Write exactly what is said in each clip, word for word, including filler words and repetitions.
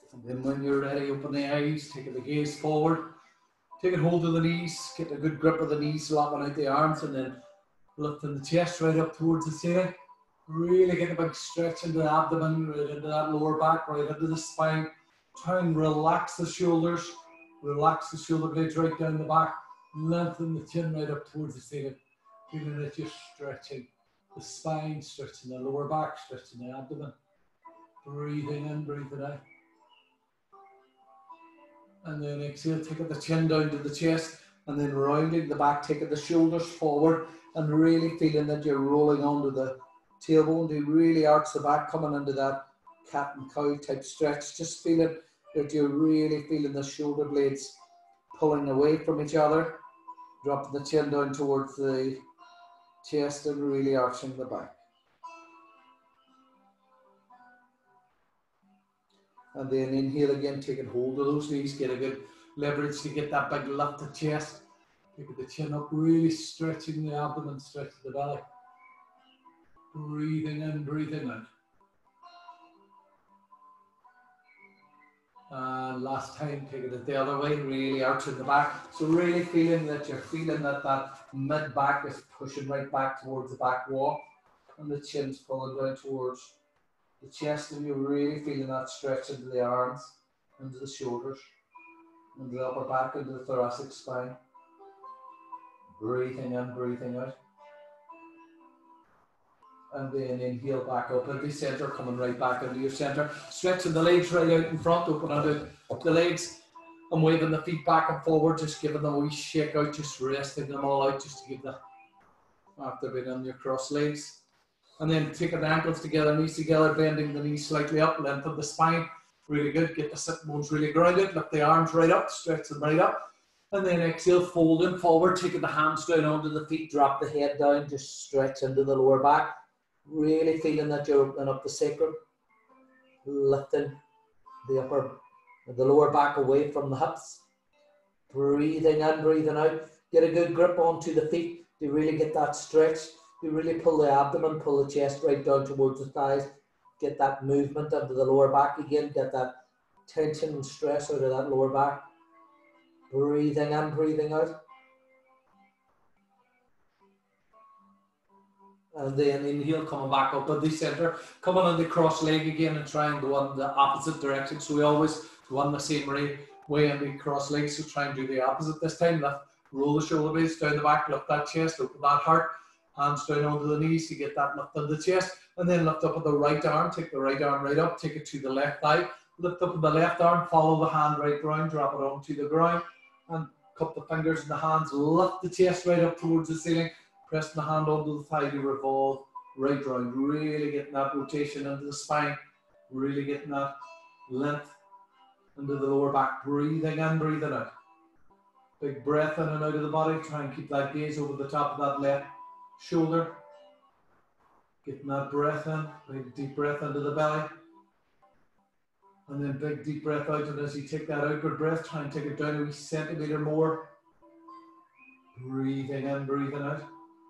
And then when you're ready, open the eyes, take the gaze forward, take it hold of the knees, get a good grip of the knees, locking out the arms, and then lifting the chest right up towards the ceiling. Really get a big stretch into the abdomen, right into that lower back, right into the spine. Try and relax the shoulders, relax the shoulder blades right down the back, lengthen the chin right up towards the ceiling. Feeling that you're stretching the spine, stretching the lower back, stretching the abdomen. Breathing in, breathing out. And then exhale, taking the chin down to the chest, and then rounding the back, taking the shoulders forward, and really feeling that you're rolling onto the tailbone to really arch the back, coming into that cat and cow type stretch. Just feeling that you're really feeling the shoulder blades pulling away from each other. Dropping the chin down towards the chest and really arching the back. And then inhale again, taking hold of those knees, get a good leverage to get that big lift to chest. Take the chin up, really stretching the abdomen, stretching the belly. Breathing in, breathing out. And last time, taking it the other way, really arching the back. So really feeling that you're feeling that that mid back is pushing right back towards the back wall. And the chin's pulling down towards the chest, and you're really feeling that stretch into the arms, into the shoulders, into the upper back, into the thoracic spine. Breathing in, breathing out. And then inhale back up into the center, coming right back into your center. Stretching the legs right out in front, opening out the legs and waving the feet back and forward, just giving them a wee shake out, just resting them all out, just to give the activate on your cross legs. And then taking the ankles together, knees together, bending the knees slightly up, length of the spine. Really good. Get the sit bones really grounded. Lift the arms right up, stretch them right up. And then exhale, folding forward, taking the hands down onto the feet, drop the head down, just stretch into the lower back. Really feeling that you're opening up the sacrum, lifting the upper, the lower back away from the hips. Breathing in, breathing out. Get a good grip onto the feet to really get that stretch. You really pull the abdomen, pull the chest right down towards the thighs. Get that movement into the lower back again. Get that tension and stress out of that lower back. Breathing in, breathing out. And then inhale, coming back up at the center. Coming on the cross leg again and try and go in the opposite direction. So we always go in the same way, way in the cross leg. So try and do the opposite this time. Lift, roll the shoulder blades down the back, lift that chest, open that heart. Hands down onto the knees to get that lift on the chest. And then lift up with the right arm. Take the right arm right up. Take it to the left thigh. Lift up with the left arm. Follow the hand right down. Drop it onto the ground. And cup the fingers in the hands. Lift the chest right up towards the ceiling. Press the hand onto the thigh to revolve right round. Really getting that rotation into the spine. Really getting that length into the lower back. Breathing in, breathing out. Big breath in and out of the body. Try and keep that gaze over the top of that left shoulder. Getting that breath in. Big deep breath into the belly. And then big deep breath out. And as you take that outward breath, try and take it down a wee centimetre more. Breathing in, breathing out.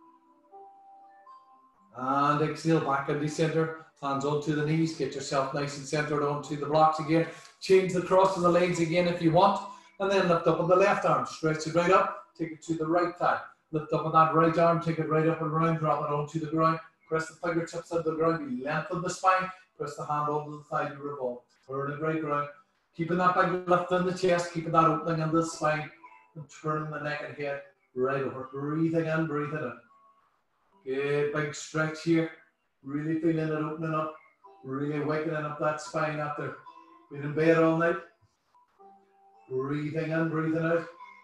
And exhale back into center. Hands onto the knees. Get yourself nice and centered onto the blocks again. Change the cross of the legs again if you want. And then lift up on the left arm. Stretch it right up. Take it to the right thigh. Lift up on that right arm. Take it right up and round. Drop it onto the ground. Press the fingertips on the ground. Lengthen the spine. Press the hand onto the thigh to revolve. Turn it right round. Keeping that big lift in the chest. Keeping that opening in the spine. And turning the neck and head right over. Breathing in, breathing in. Good big stretch here. Really feeling it opening up. Really wakening up that spine after being in bed all night. Breathing in, breathing out.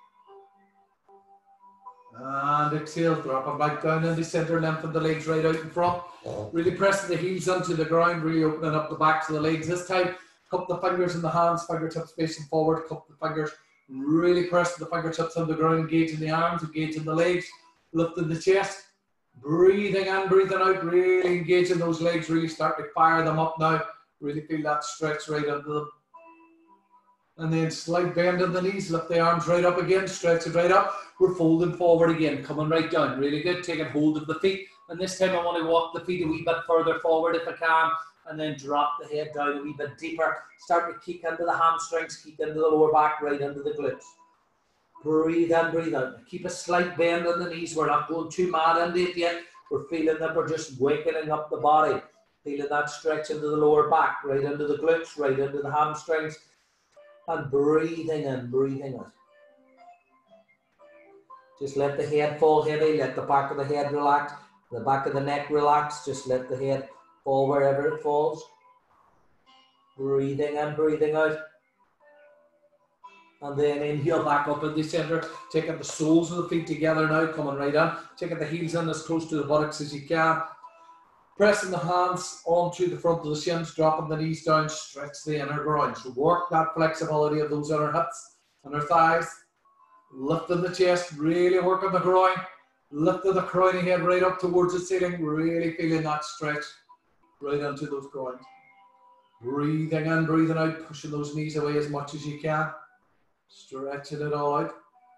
And exhale, drop it back down in the center, lengthen the legs right out in front. Really pressing the heels onto the ground, really opening up the backs of the legs this time. Cup the fingers in the hands, fingertips facing forward, cup the fingers. Really pressing the fingertips on the ground, engaging the arms, engaging the legs, lifting the chest. Breathing in, breathing out, really engaging those legs, really start to fire them up now. Really feel that stretch right into them. And then slight bend in the knees, lift the arms right up again, stretch it right up. We're folding forward again, coming right down. Really good, taking hold of the feet. And this time I want to walk the feet a wee bit further forward if I can. and then drop the head down a wee bit deeper. Start to kick into the hamstrings, kick into the lower back, right into the glutes. Breathe in, breathe out. Keep a slight bend in the knees. We're not going too mad into it yet. We're feeling that we're just wakening up the body. Feeling that stretch into the lower back, right into the glutes, right into the hamstrings. And breathing in, breathing out. Just let the head fall heavy. Let the back of the head relax. The back of the neck relax. Just let the head fall wherever it falls. Breathing in, breathing out. And then inhale back up in the center. Taking the soles of the feet together now, coming right in. Taking the heels in as close to the buttocks as you can. Pressing the hands onto the front of the shins, dropping the knees down, stretch the inner groin. So work that flexibility of those inner hips and our thighs. Lifting the chest, really working the groin. Lifting the crowny head right up towards the ceiling, really feeling that stretch right into those groins. Breathing in, breathing out, pushing those knees away as much as you can. Stretching it all out.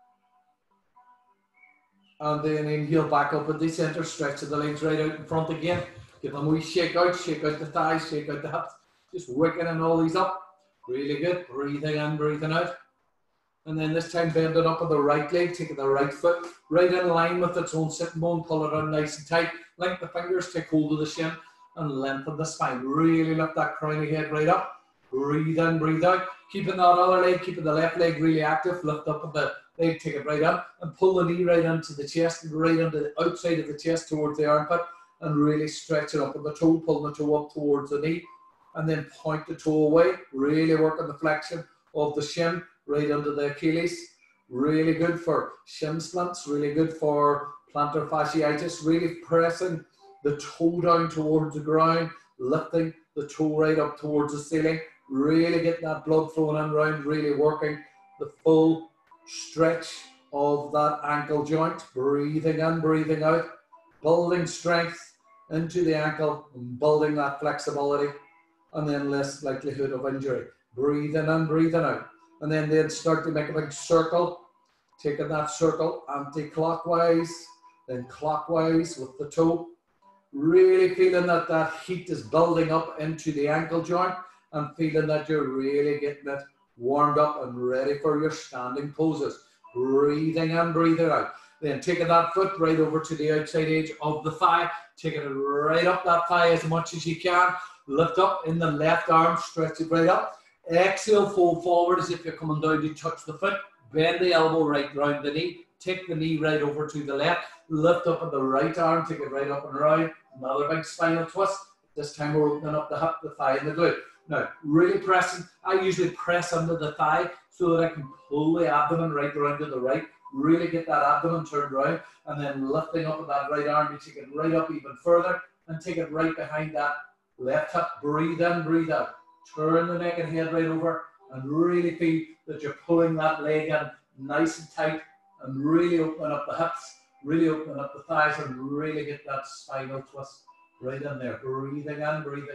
And then inhale back up at the center, stretching the legs right out in front again. Give them a wee shake out, shake out the thighs, shake out the hips. Just wicking all these up. Really good. Breathing in, breathing out. And then this time bending up on the right leg, taking the right foot right in line with its own sitting bone, pull it on nice and tight. Link the fingers, take hold of the shin and lengthen the spine. Really lift that crowny head right up. Breathe in, breathe out. Keeping that other leg, keeping the left leg really active. Lift up with the leg, take it right up and pull the knee right into the chest, right into the outside of the chest towards the armpit and really stretch it up on the toe, pull the toe up towards the knee and then point the toe away. Really working the flexion of the shin right under the Achilles. Really good for shin splints, really good for plantar fasciitis, really pressing the toe down towards the ground, lifting the toe right up towards the ceiling, really getting that blood flowing in around, really working the full stretch of that ankle joint. Breathing in, breathing out, building strength into the ankle, and building that flexibility, and then less likelihood of injury. Breathing in, breathing out. And then they'd start to make a big circle, taking that circle anti-clockwise, then clockwise with the toe. Really feeling that that heat is building up into the ankle joint and feeling that you're really getting it warmed up and ready for your standing poses. Breathing in, breathing out. Then taking that foot right over to the outside edge of the thigh, taking it right up that thigh as much as you can. Lift up in the left arm, stretch it right up. Exhale, fold forward as if you're coming down to touch the foot. Bend the elbow right round the knee. Take the knee right over to the left. Lift up on the right arm, take it right up and around. Another big spinal twist. This time we're opening up the hip, the thigh, and the glute. Now, really pressing. I usually press under the thigh so that I can pull the abdomen right around to the right. Really get that abdomen turned around. And then lifting up with that right arm, you take it right up even further and take it right behind that left hip. Breathe in, breathe out. Turn the neck and head right over and really feel that you're pulling that leg in nice and tight and really opening up the hips, really opening up the thighs and really get that spinal twist right in there. Breathing in, breathing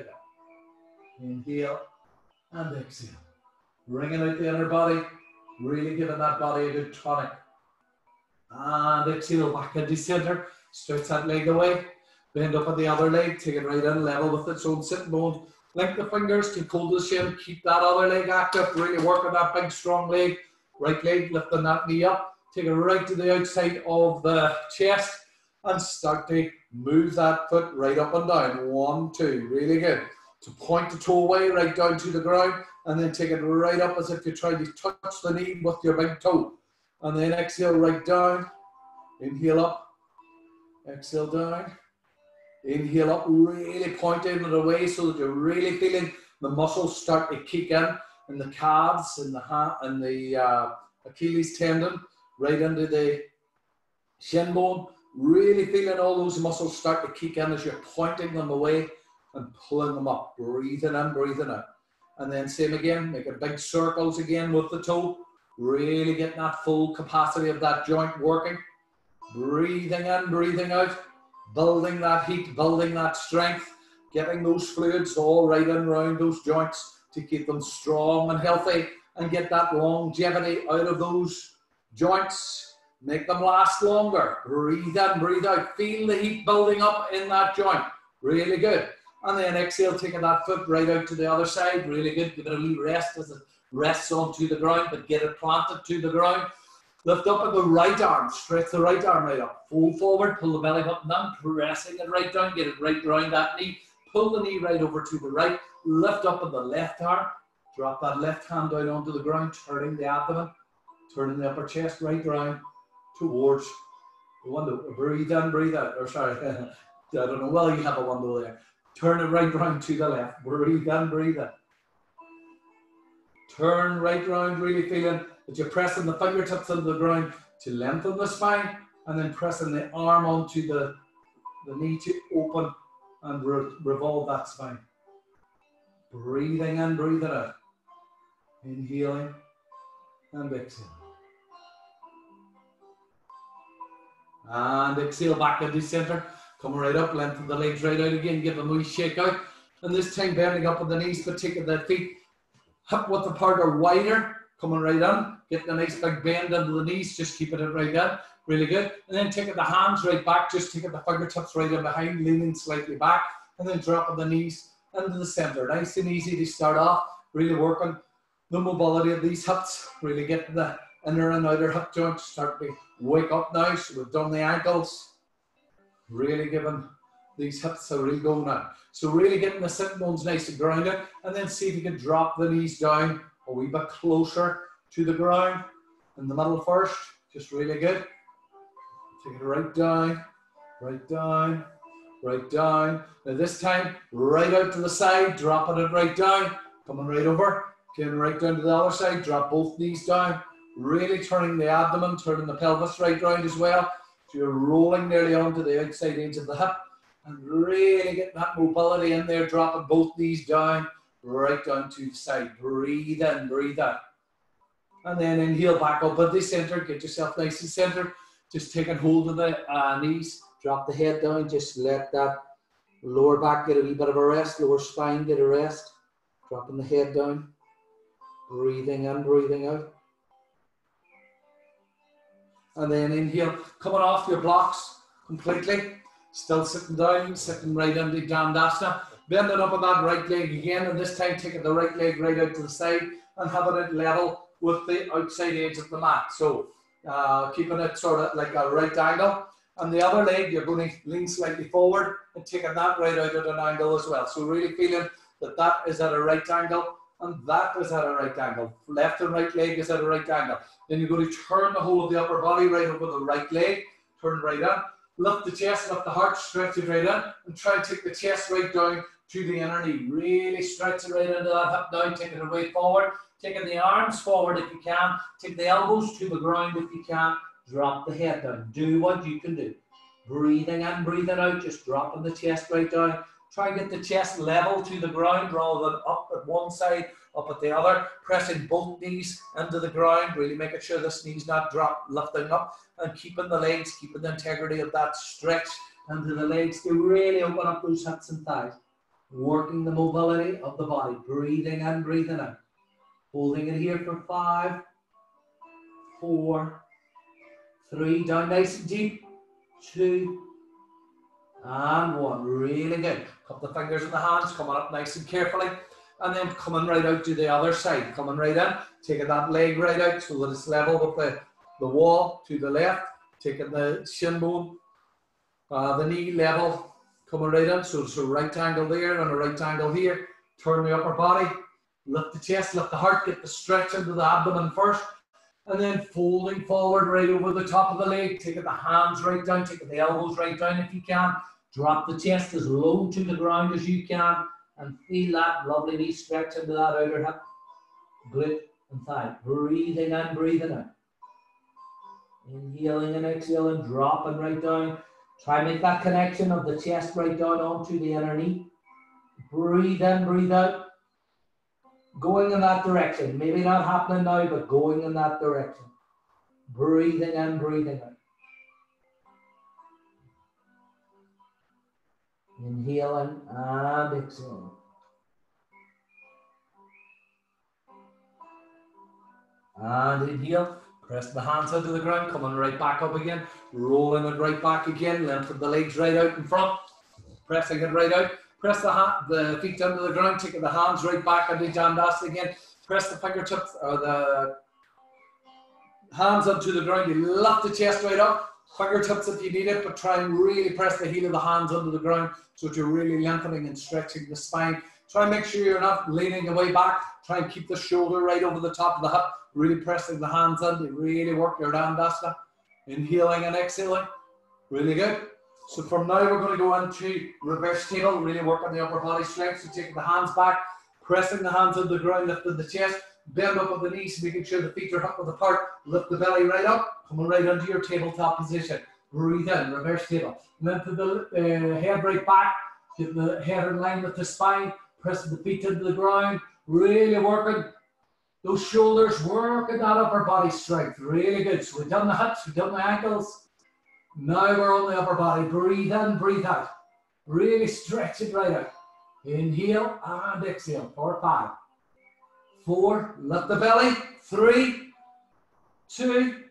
out. Inhale and exhale. Bringing out the inner body, really giving that body a good tonic. And exhale back into center. Stretch that leg away. Bend up on the other leg, take it right in, level with its own sitting bone. Link the fingers, take hold of the shin, keep that other leg active, really work on that big strong leg. Right leg, lifting that knee up, take it right to the outside of the chest and start to move that foot right up and down. One, two, really good. To point the toe away, right down to the ground, and then take it right up as if you're trying to touch the knee with your big toe. And then exhale right down, inhale up, exhale down. Inhale up, really pointing it away so that you're really feeling the muscles start to kick in in the calves and the ha and the uh, Achilles tendon, right into the shin bone. Really feeling all those muscles start to kick in as you're pointing them away and pulling them up. Breathing in, breathing out. And then same again, making big circles again with the toe. Really getting that full capacity of that joint working. Breathing in, breathing out. Building that heat, building that strength, getting those fluids all right and around those joints to keep them strong and healthy and get that longevity out of those joints. Make them last longer. Breathe in, breathe out. Feel the heat building up in that joint. Really good. And then exhale, taking that foot right out to the other side. Really good. Give it a wee rest as it rests onto the ground, but get it planted to the ground. Lift up at the right arm. Stretch the right arm right up. Fold forward. Pull the belly button down. Pressing it right down. Get it right around that knee. Pull the knee right over to the right. Lift up at the left arm. Drop that left hand down onto the ground. Turning the abdomen. Turning the upper chest right round towards the window. Breathe in, breathe out. Or sorry, I don't know whether you have a window there. Turn it right round to the left. Breathe in, breathe in. Turn right round, really feeling that you're pressing the fingertips into the ground to lengthen the spine, and then pressing the arm onto the, the knee to open and re revolve that spine. Breathing in, breathing out. Inhaling and exhaling. And exhale back into center. Come right up, lengthen the legs right out again. Give them a wee shake out. And this time bending up on the knees, but taking the feet hip width apart or wider. Coming right in. Getting a nice big bend into the knees. Just keeping it right in. Really good. And then taking the hands right back. Just taking the fingertips right in behind. Leaning slightly back. And then dropping the knees into the center. Nice and easy to start off. Really working the mobility of these hips. Really getting the inner and outer hip joints. Start to wake up now. So we've done the ankles. Really giving these hips a real go now. So really getting the sitting bones nice and grounded, and then see if you can drop the knees down a wee bit closer to the ground. In the middle first, just really good. Take it right down, right down, right down. Now this time, right out to the side, dropping it right down, coming right over, getting right down to the other side, drop both knees down, really turning the abdomen, turning the pelvis right round as well. So you're rolling nearly onto the outside edge of the hip and really getting that mobility in there, dropping both knees down, right down to the side. Breathe in, breathe out. And then inhale back up at the center, get yourself nice and centered. Just taking hold of the uh, knees, drop the head down, just let that lower back get a wee bit of a rest, lower spine get a rest. Dropping the head down, breathing in, breathing out. And then inhale, coming off your blocks completely. Still sitting down, sitting right into Dandasana. Bending up on that right leg again, and this time taking the right leg right out to the side and having it level with the outside edge of the mat. So uh, keeping it sort of like a right angle. And the other leg, you're going to lean slightly forward and taking that right out at an angle as well. So really feeling that that is at a right angle. And that is at a right angle. Left and right leg is at a right angle. Then you're going to turn the whole of the upper body right over the right leg. Turn right in. Lift the chest, lift the heart, stretch it right in. And try and take the chest right down to the inner knee. Really stretch it right into that hip down. Taking it away forward. Taking the arms forward if you can. Take the elbows to the ground if you can. Drop the head down. Do what you can do. Breathing in, breathing out. Just dropping the chest right down. Try and get the chest level to the ground rather than up at one side, up at the other. Pressing both knees into the ground, really making sure this knee's not drop, lifting up, and keeping the legs, keeping the integrity of that stretch into the legs to really open up those hips and thighs. Working the mobility of the body. Breathing in, breathing out. Holding it here for five, four, three, down nice and deep, two, and one. Really good. Cup the fingers in the hands, coming up nice and carefully. And then coming right out to the other side. Coming right in. Taking that leg right out so that it's level with the, the wall to the left. Taking the shin bone, uh, the knee level. Coming right in. So it's a right angle there and a right angle here. Turn the upper body. Lift the chest, lift the heart. Get the stretch into the abdomen first. And then folding forward right over the top of the leg. Taking the hands right down. Taking the elbows right down if you can. Drop the chest as low to the ground as you can. And feel that lovely knee stretch into that outer hip, glute and thigh. Breathing in, breathing out. Inhaling and exhaling, dropping right down. Try and make that connection of the chest right down onto the inner knee. Breathe in, breathe out. Going in that direction. Maybe not happening now, but going in that direction. Breathing in, breathing out. Inhaling and exhaling. And inhale. Press the hands into the ground. Coming right back up again. Rolling it right back again. Lengthen the legs right out in front. Pressing it right out. Press the, hand, the feet down to the ground, taking the hands right back into Dandasana again. Press the fingertips or the hands onto the ground. You lift the chest right up. Fingertips if you need it, but try and really press the heel of the hands under the ground so that you're really lengthening and stretching the spine. Try and make sure you're not leaning away back. Try and keep the shoulder right over the top of the hip. Really pressing the hands in to really work your Dandasana. Inhaling and exhaling. Really good. So from now we're going to go into reverse table. Really work on the upper body strength. So taking the hands back, pressing the hands under the ground, lifting the chest. Bend up on the knees, making sure the feet are hip width apart. Lift the belly right up. Coming right into your tabletop position. Breathe in, reverse table. Lengthen the uh, head right back. Get the head in line with the spine. Pressing the feet into the ground. Really working those shoulders, working that upper body strength. Really good. So we've done the hips, we've done the ankles. Now we're on the upper body. Breathe in, breathe out. Really stretch it right out. Inhale and exhale for five. Four, lift the belly. Three, two,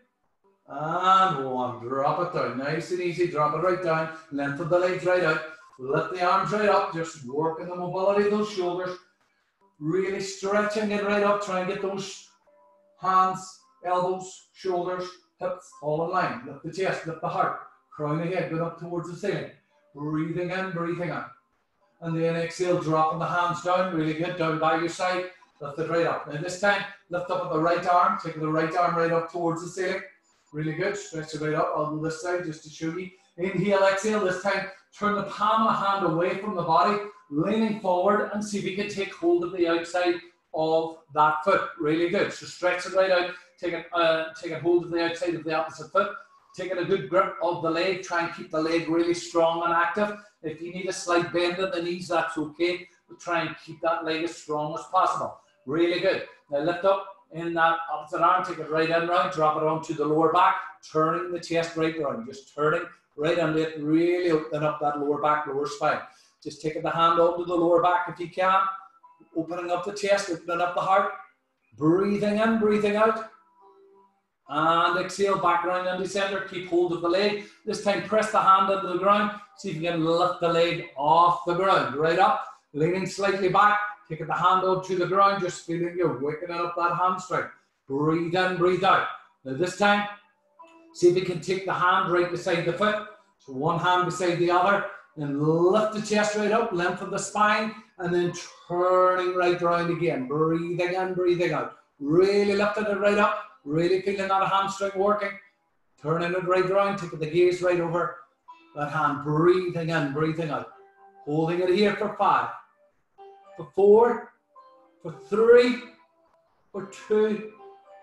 and one. Drop it down. Nice and easy. Drop it right down. Lengthen the legs right out. Lift the arms right up. Just working the mobility of those shoulders. Really stretching it right up. Try and get those hands, elbows, shoulders, hips all in line. Lift the chest, lift the heart. Crown the head, going up towards the ceiling. Breathing in, breathing out. And then exhale, dropping the hands down. Really good. Down by your side. Lift it right up. Now this time, lift up with the right arm. Taking the right arm right up towards the ceiling. Really good. Stretch it right up. I'll do this side just to show you. Inhale, exhale. This time, turn the palm of the hand away from the body. Leaning forward and see if you can take hold of the outside of that foot. Really good. So stretch it right out. Taking, uh, taking hold of the outside of the opposite foot. Taking a good grip of the leg. Try and keep the leg really strong and active. If you need a slight bend in the knees, that's okay. But try and keep that leg as strong as possible. Really good. Now lift up in that opposite arm. Take it right in round. Drop it onto the lower back. Turning the chest right round. Just turning right under it. Really open up that lower back, lower spine. Just taking the hand onto the lower back if you can. Opening up the chest, opening up the heart. Breathing in, breathing out. And exhale, back round into center. Keep hold of the leg. This time press the hand into the ground. See if you can lift the leg off the ground. Right up. Leaning slightly back. Taking the hand up to the ground. Just feeling you're waking up that hamstring. Breathe in, breathe out. Now this time, see if you can take the hand right beside the foot. So one hand beside the other. Then lift the chest right up, lengthen the spine, and then turning right round again. Breathing in, breathing out. Really lifting it right up. Really feeling that hamstring working. Turning it right round, taking the gaze right over that hand. Breathing in, breathing out. Holding it here for five, for four, for three, for two,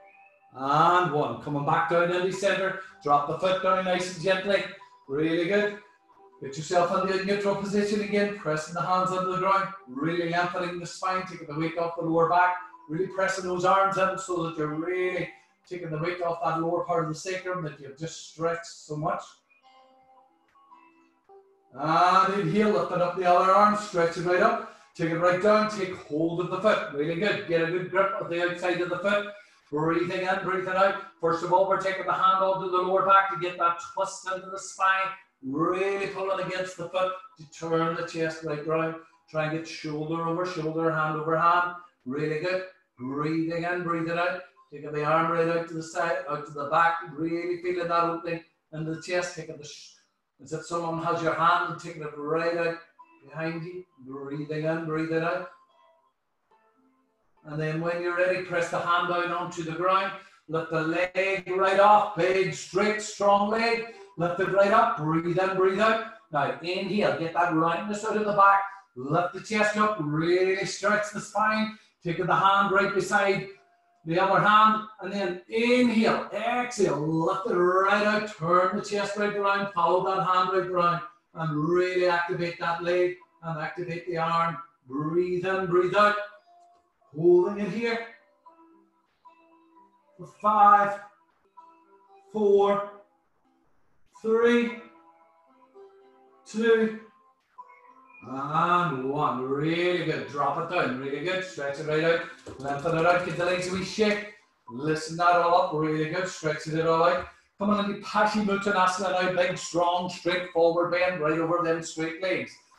and one. Coming back down in the center. Drop the foot down nice and gently. Really good. Get yourself in the neutral position again, pressing the hands under the ground, really lengthening the spine, taking the weight off the lower back, really pressing those arms in so that you're really taking the weight off that lower part of the sacrum that you've just stretched so much. And inhale, lifting up the other arm, stretch it right up, take it right down, take hold of the foot, really good. Get a good grip of the outside of the foot, breathing in, breathing out. First of all, we're taking the hand onto the lower back to get that twist into the spine. Really pulling against the foot to turn the chest right round. Try and get shoulder over shoulder, hand over hand. Really good. Breathing in, breathing out. Taking the arm right out to the side, out to the back. Really feeling that opening in the chest. Taking the, sh as if someone has your hand and taking it right out behind you. Breathing in, breathing out. And then when you're ready, press the hand down onto the ground. Lift the leg right off. Big, straight, strong leg. Lift it right up, breathe in, breathe out. Now inhale, get that roundness out of the back. Lift the chest up, really stretch the spine. Taking the hand right beside the other hand. And then inhale, exhale, lift it right out. Turn the chest right around, follow that hand right around. And really activate that leg and activate the arm. Breathe in, breathe out. Holding it here. For five, four, three, two, and one. Really good. Drop it down. Really good. Stretch it right out. Lengthen it out. Get the legs a wee shake. Listen that all up. Really good. Stretching it all out. Coming into Paschimottanasana now. Big, strong, straight forward bend right over them straight legs.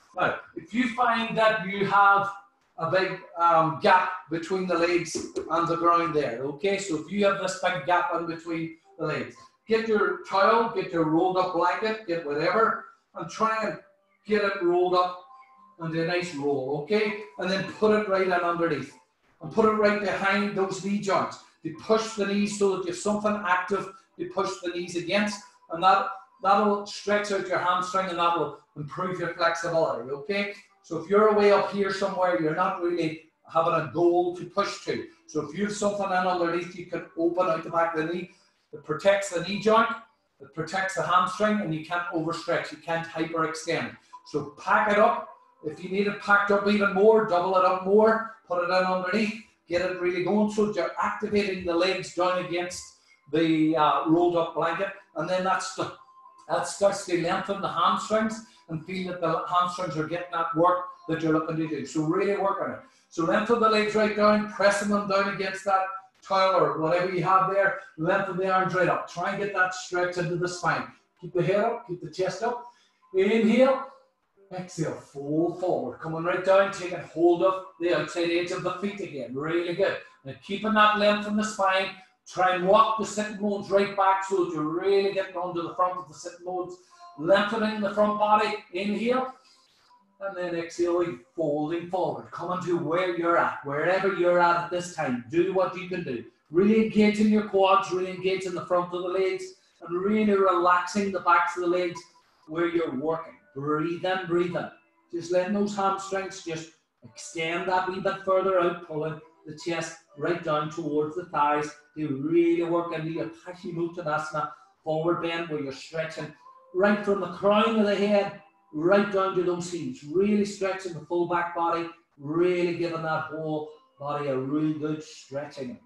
Now, if you find that you have a big um, gap between the legs and the ground there, okay? So if you have this big gap in between the legs, get your towel, get your rolled up blanket, get whatever, and try and get it rolled up into a nice roll, okay? And then put it right in underneath. And put it right behind those knee joints. You push the knees so that you have something active you push the knees against, and that, that'll stretch out your hamstring and that will improve your flexibility, okay? So if you're away up here somewhere, you're not really having a goal to push to. So if you have something in underneath, you can open out the back of the knee. It protects the knee joint, it protects the hamstring, and you can't overstretch, you can't hyperextend. So pack it up. If you need it packed up even more, double it up more, put it in underneath, get it really going so you're activating the legs down against the uh, rolled up blanket, and then that's the, that starts to lengthen the hamstrings and feel that the hamstrings are getting that work that you're looking to do. So really work on it. So lengthen the legs right down, pressing them down against that towel or whatever you have there, lengthen the arms right up. Try and get that stretch into the spine. Keep the head up, keep the chest up. Inhale, exhale, fold forward. Coming right down, taking hold of the outside edge of the feet again. Really good. And keeping that length in the spine. Try and walk the sitting bones right back so that you're really getting onto the front of the sitting bones. Lengthening the front body. Inhale. And then exhaling, folding forward. Coming to where you're at. Wherever you're at at this time. Do what you can do. Really engage in your quads. Really engage in the front of the legs. And really relaxing the backs of the legs where you're working. Breathe in, breathe in. Just letting those hamstrings just extend that wee bit further out, pulling the chest right down towards the thighs. They really work into your Paschimottanasana forward bend where you're stretching right from the crown of the head right down to those heels. Really stretching the full back body, really giving that whole body a really good stretching.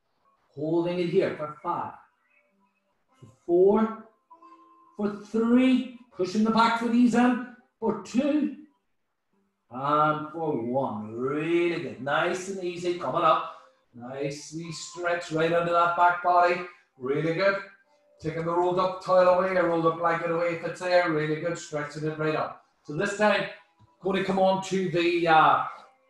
Holding it here for five, for four, for three, pushing the back foot knees in, for two, and for one. Really good. Nice and easy. Coming up. Nicely stretch right under that back body. Really good. Taking the rolled up towel away, or rolled up blanket away if it's there. Really good. Stretching it right up. So this time, going to come on to the, uh,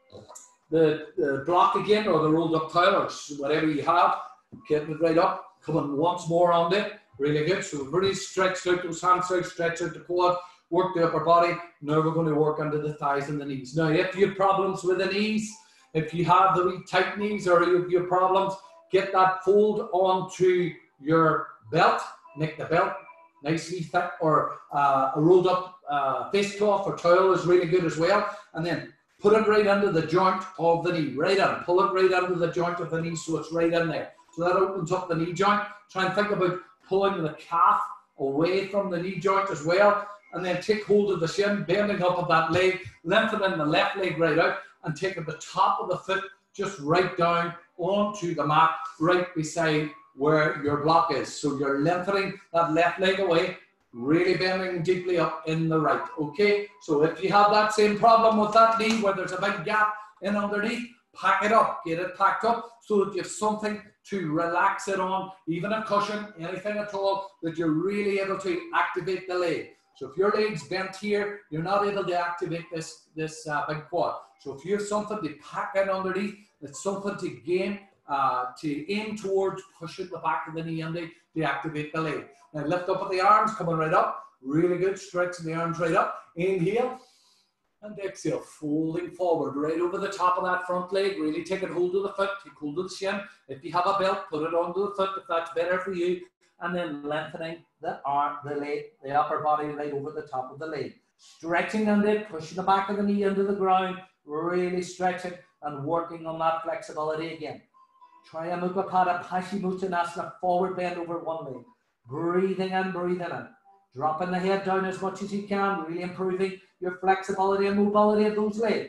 the, the block again, or the rolled up towel, or whatever you have. Getting it right up. Coming once more on it. Really good. So we've really stretched out those hamstrings, stretch out the quad, work the upper body. Now we're going to work under the thighs and the knees. Now, if you have problems with the knees, if you have the wee tight knees or you have problems, get that fold onto your belt. Make the belt nicely thick, or uh, a rolled up uh, face cloth or towel is really good as well. And then put it right under the joint of the knee, right in. Pull it right under the joint of the knee so it's right in there. So that opens up the knee joint. Try and think about pulling the calf away from the knee joint as well, and then take hold of the shin, bending up of that leg, lengthening the left leg right out, and taking the top of the foot just right down onto the mat, right beside where your block is. So you're lengthening that left leg away, really bending deeply up in the right, okay? So if you have that same problem with that knee where there's a big gap in underneath, pack it up, get it packed up so that you have something to relax it on, even a cushion, anything at all, that you're really able to activate the leg. So if your leg's bent here, you're not able to activate this, this uh, big quad. So if you have something to pack in underneath, it's something to gain, uh, to aim towards pushing the back of the knee in to activate the leg. Now lift up with the arms, coming right up, really good, stretching the arms right up, inhale, and exhale, folding forward, right over the top of that front leg, really taking hold of the foot, take hold of the shin. If you have a belt, put it onto the foot if that's better for you. And then lengthening the arm, the leg, the upper body right over the top of the leg. Stretching under it, pushing the back of the knee into the ground, really stretching and working on that flexibility again. Triamukha Pada Paschimottanasana, forward bend over one leg. Breathing in, breathing in. Dropping the head down as much as you can, really improving your flexibility and mobility of those legs.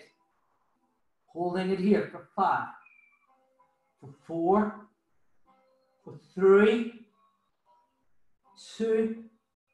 Holding it here for five, for four, for three, two,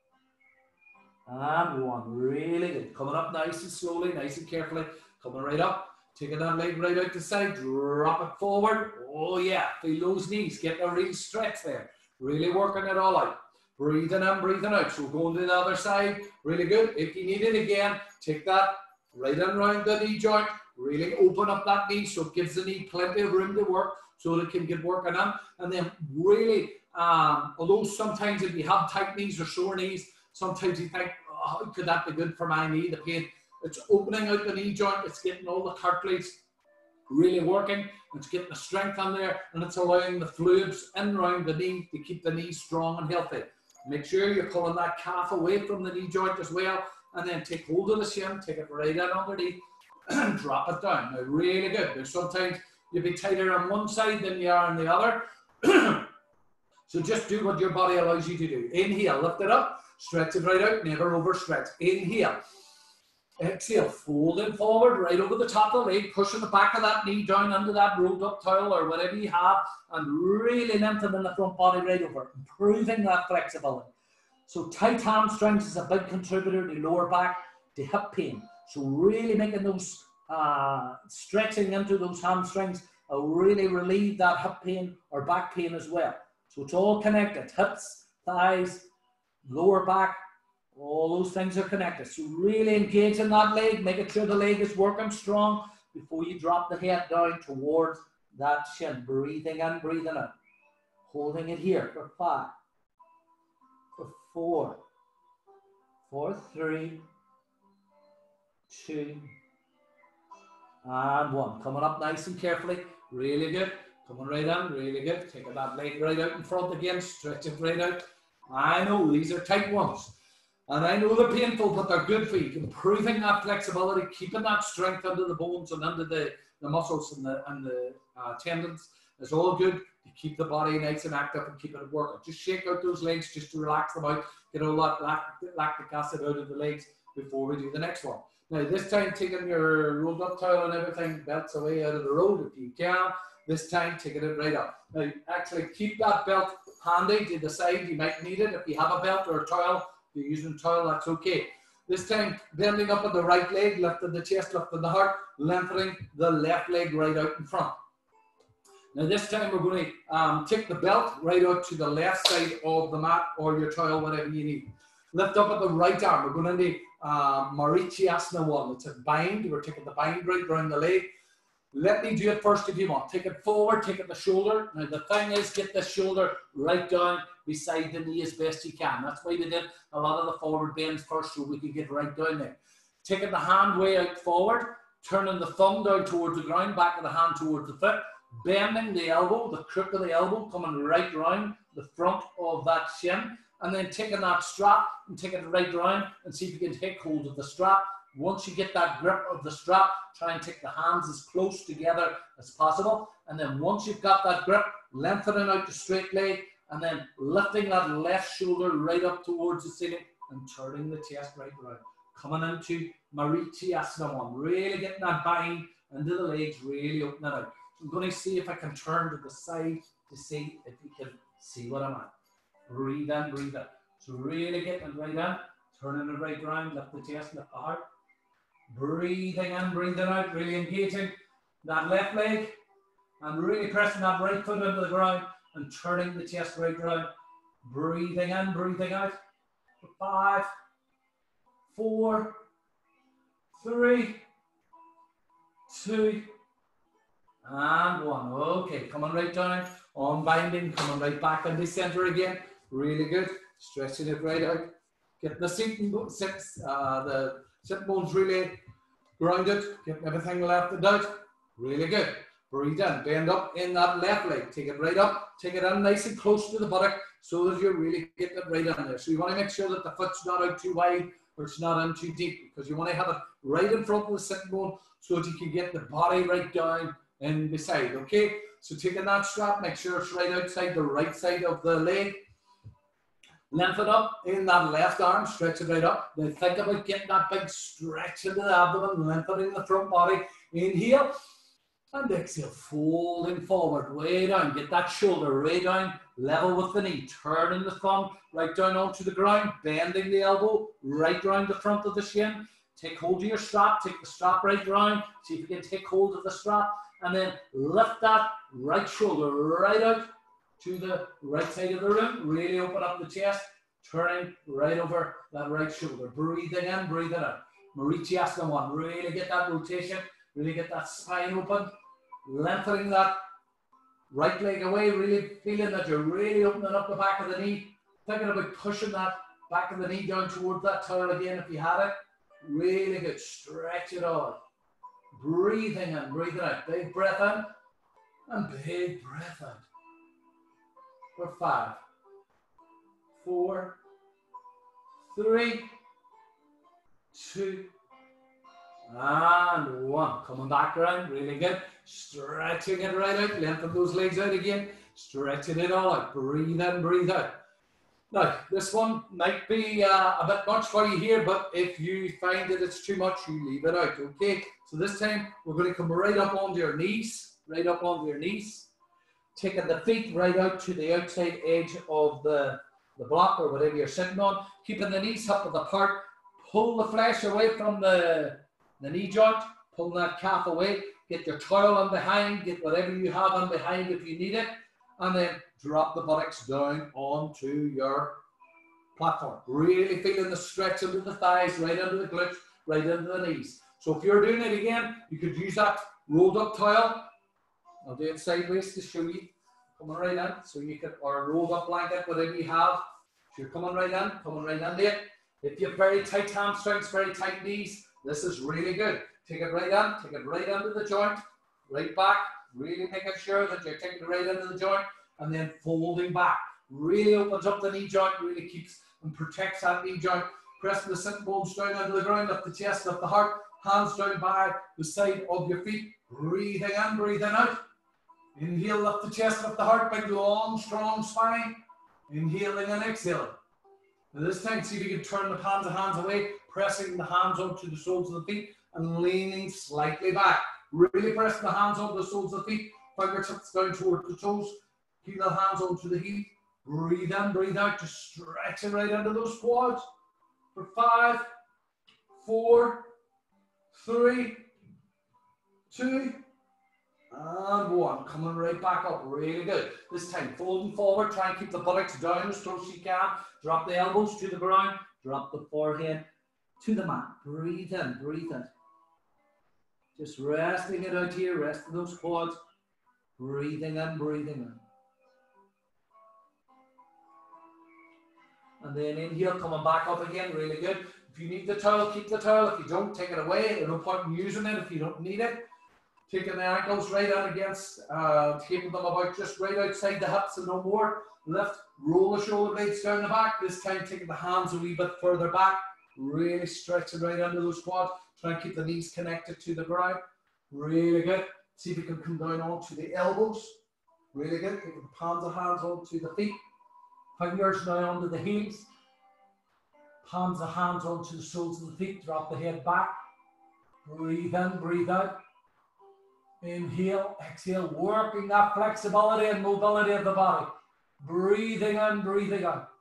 and one. Really good. Coming up nice and slowly, nice and carefully. Coming right up. Taking that leg right out the side. Drop it forward. Oh yeah. Feel those knees. Get a real stretch there. Really working it all out. Breathing in, breathing out. So going to the other side. Really good. If you need it again, take that right in round the knee joint, really open up that knee so it gives the knee plenty of room to work so that it can get working on. And then really, um, although sometimes if you have tight knees or sore knees, sometimes you think, oh, how could that be good for my knee, the pain? It's opening out the knee joint, it's getting all the cartilage really working, it's getting the strength on there, and it's allowing the fluids in around the knee to keep the knee strong and healthy. Make sure you're pulling that calf away from the knee joint as well, and then take hold of the shin, take it right in underneath, and drop it down. Now, really good. There's sometimes you'll be tighter on one side than you are on the other. So just do what your body allows you to do. Inhale, lift it up, stretch it right out, never overstretch. Inhale. Exhale, folding forward, right over the top of the leg, pushing the back of that knee down under that rolled up towel or whatever you have, and really lengthening the front body right over, improving that flexibility. So tight hamstrings is a big contributor to lower back, to hip pain. So really making those, uh, stretching into those hamstrings will really relieve that hip pain or back pain as well. So it's all connected, hips, thighs, lower back, all those things are connected. So really engage in that leg, making sure the leg is working strong before you drop the head down towards that shin. Breathing in, breathing out. Holding it here for five, for four, for three, two, and one. Coming up nice and carefully. Really good. Coming right in, really good. Taking that leg right out in front again. Stretch it right out. I know these are tight ones. And I know they're painful, but they're good for you. Improving that flexibility, keeping that strength under the bones and under the, the muscles and the, and the uh, tendons is all good to keep the body nice and active and keep it working. Just shake out those legs just to relax them out, get all that lactic, lactic acid out of the legs before we do the next one. Now, this time, taking your rolled up towel and everything, belts away out of the road if you can. This time, taking it right up. Now, actually keep that belt handy to the side. You might need it if you have a belt or a towel. If you're using a towel, that's okay. This time, bending up on the right leg, lifting the chest, lifting the heart, lengthening the left leg right out in front. Now this time, we're going to um, take the belt right out to the left side of the mat or your towel, whatever you need. Lift up at the right arm. We're going into uh, Marichiyasana one. It's a bind. We're taking the bind right around the leg. Let me do it first if you want. Take it forward, take it the shoulder. Now the thing is, get the shoulder right down beside the knee as best you can. That's why we did a lot of the forward bends first so we could get right down there. Taking the hand way out forward, turning the thumb down towards the ground, back of the hand towards the foot, bending the elbow, the crook of the elbow coming right round the front of that shin, and then taking that strap and taking it right round and see if you can take hold of the strap. Once you get that grip of the strap, try and take the hands as close together as possible. And then once you've got that grip, lengthening out the straight leg and then lifting that left shoulder right up towards the ceiling and turning the chest right around. Coming into Marichiyasana one. Really getting that bind into the legs, really opening out. So I'm going to see if I can turn to the side to see if you can see what I'm at. Breathe in, breathe out. So really getting right in, turning it right around, lift the chest, lift the heart. Breathing in, breathing out, really engaging that left leg and really pressing that right foot into the ground and turning the chest right around. Breathing in, breathing out. Five, four, three, two, and one. Okay, coming right down, unbinding, coming right back into center again. Really good. Stretching it right out. Getting the sitting, uh, the sit bones really grounded. Getting everything lifted out. Really good. Breathe in. Bend up in that left leg. Take it right up. Take it in nice and close to the buttock so that you're really getting it right in there. So you want to make sure that the foot's not out too wide or it's not in too deep because you want to have it right in front of the sitting bone so that you can get the body right down in beside. Okay? So taking that strap, make sure it's right outside the right side of the leg. Lengthen up in that left arm, stretch it right up. Then think about getting that big stretch into the abdomen, lengthening the front body. Inhale and exhale, folding forward, way down. Get that shoulder way down, level with the knee. Turning the thumb right down onto the ground, bending the elbow right round the front of the shin. Take hold of your strap, take the strap right round. See if you can take hold of the strap. And then lift that right shoulder right out to the right side of the room. Really open up the chest, turning right over that right shoulder. Breathing in, breathing out. Mauritius one. Really get that rotation, really get that spine open, lengthening that right leg away, really feeling that you're really opening up the back of the knee, thinking about pushing that back of the knee down towards that towel again if you had it. Really good. Stretch it out. Breathing in, breathing out. Big breath in and big breath out. For five, four, three, two, and one. Coming back around, really good. Stretching it right out. Lengthen those legs out again. Stretching it all out. Breathe in, breathe out. Now, this one might be uh, a bit much for you here, but if you find that it's too much, you leave it out, okay? So this time, we're going to come right up onto your knees, right up onto your knees, taking the feet right out to the outside edge of the, the block or whatever you're sitting on, keeping the knees up apart, pull the flesh away from the, the knee joint, pull that calf away, get your towel on behind, get whatever you have on behind if you need it, and then drop the buttocks down onto your platform. Really feeling the stretch into the thighs, right under the glutes, right into the knees. So if you're doing it again, you could use that rolled up towel. I'll do it sideways to show you. Coming right in, so you could, or a rolled up blanket, whatever you have. So you're coming right in, coming right into it. If you have very tight hamstrings, very tight knees, this is really good. Take it right in, take it right under the joint, right back, really making sure that you're taking it right into the joint, and then folding back. Really opens up the knee joint, really keeps and protects that knee joint. Pressing the sitting bones down onto the ground, up the chest, up the heart, hands down by the side of your feet. Breathing in, breathing out. Inhale, up the chest, up the heart, big, long, strong spine. Inhaling and exhaling. Now this time, see if you can turn the palms of hands away, pressing the hands onto the soles of the feet and leaning slightly back. Really pressing the hands onto the soles of the feet, fingertips down towards the toes. Keep the hands onto the heel. Breathe in, breathe out, just stretching right into those quads. For five, four, three, two, and one. Coming right back up, really good. This time, folding forward, try and keep the buttocks down as close as you can. Drop the elbows to the ground, drop the forehead to the mat. Breathe in, breathe in. Just resting it out here, resting those quads. Breathing in, breathing in. And then inhale, coming back up again, really good. If you need the towel, keep the towel. If you don't, take it away. There's no point in using it if you don't need it. Taking the ankles right out against, uh, keeping them about just right outside the hips and no more. Lift, roll the shoulder blades down the back. This time taking the hands a wee bit further back. Really stretching right under those quads. Try and keep the knees connected to the ground. Really good. See if you can come down onto the elbows. Really good. Taking the palms of hands onto the feet. Fingers now onto the heels. Palms of hands onto the soles of the feet. Drop the head back. Breathe in, breathe out. Inhale, exhale. Working that flexibility and mobility of the body. Breathing in, breathing out.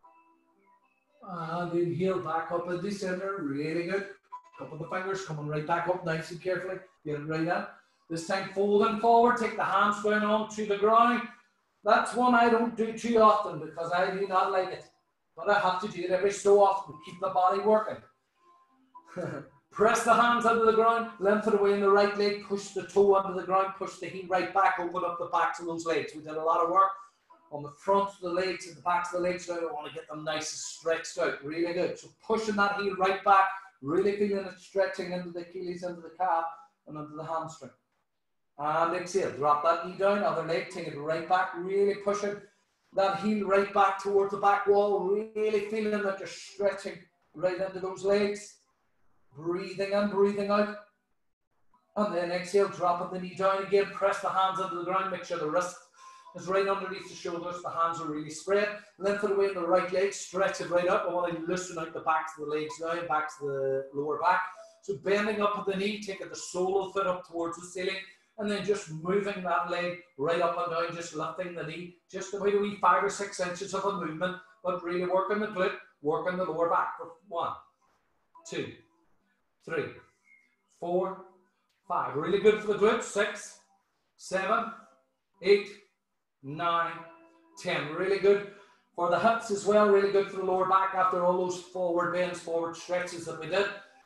And inhale back up in the center. Really good. Couple of the fingers coming right back up nice and carefully. Get it right in. This time folding forward. Take the hands down onto the ground. That's one I don't do too often because I do not like it. But I have to do it every so often to keep the body working. Press the hands under the ground, lengthen away in the right leg, push the toe under the ground, push the heel right back, open up the backs of those legs. We did a lot of work on the front of the legs and the backs of the legs. Now I want to get them nice and stretched out. Really good. So pushing that heel right back, really feeling it stretching into the Achilles, into the calf, and into the hamstring. And exhale, drop that knee down, other leg, take it right back, really pushing that heel right back towards the back wall, really feeling that you're stretching right into those legs. Breathing in, breathing out. And then exhale, dropping the knee down again, press the hands into the ground, make sure the wrist is right underneath the shoulders, the hands are really spread. Lengthen away in the right leg, stretch it right up. I want to loosen out the backs of the legs now, back to the lower back. So bending up at the knee, taking the sole of the foot up towards the ceiling, and then just moving that leg right up and down, just lifting the knee, just about a wee five or six inches of a movement, but really working the glute, working the lower back for one, two, three, four, five. Really good for the glutes. Six, seven, eight, nine, ten. Really good for the hips as well. Really good for the lower back after all those forward bends, forward stretches that we did.